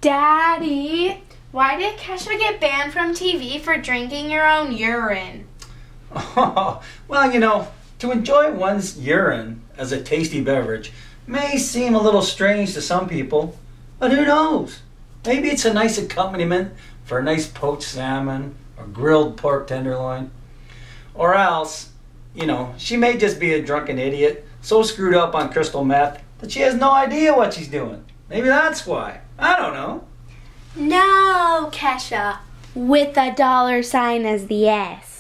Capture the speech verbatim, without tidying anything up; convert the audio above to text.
Daddy, why did Kesha get banned from T V for drinking your own urine? Oh, well, you know, to enjoy one's urine as a tasty beverage may seem a little strange to some people, but who knows? Maybe it's a nice accompaniment for a nice poached salmon or grilled pork tenderloin. Or else, you know, she may just be a drunken idiot, so screwed up on crystal meth that she has no idea what she's doing. Maybe that's why. I don't know. No, Kesha. With a dollar sign as the S.